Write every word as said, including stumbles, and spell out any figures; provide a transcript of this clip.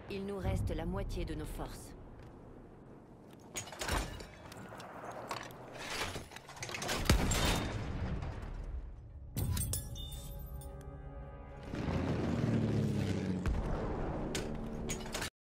Il nous reste la moitié de nos forces.